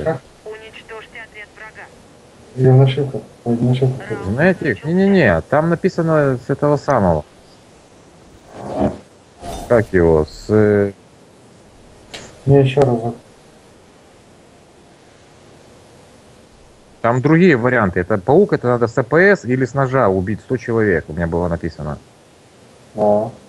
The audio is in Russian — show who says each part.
Speaker 1: нашивках?
Speaker 2: Уничтожьте отряд врага.
Speaker 1: Или в нашивках? Ой, в нашивках.
Speaker 3: Знаете, не-не-не, там написано с этого самого. Как его?
Speaker 1: Не, еще разок.
Speaker 3: Там другие варианты. Это паук, это надо с АПС или с ножа убить 100 человек. У меня было написано.
Speaker 1: А.